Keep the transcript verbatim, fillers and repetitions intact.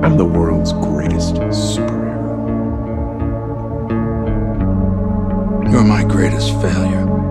I'm the world's greatest superhero. You're my greatest failure.